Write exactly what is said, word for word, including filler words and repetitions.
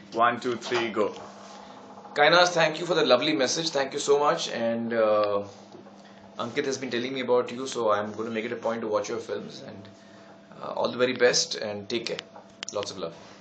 One, two, three, go. Kainaz, thank you for the lovely message. Thank you so much. And uh, Ankit has been telling me about you, so I'm going to make it a point to watch your films. And uh, all the very best and take care. Lots of love.